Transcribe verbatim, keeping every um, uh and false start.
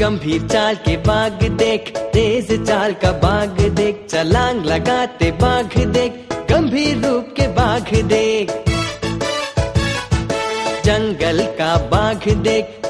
गंभीर चाल के बाघ देख, तेज चाल का बाघ देख, छलांग लगाते बाघ देख, गंभीर रूप के बाघ देख। जंगल का बाघ देख,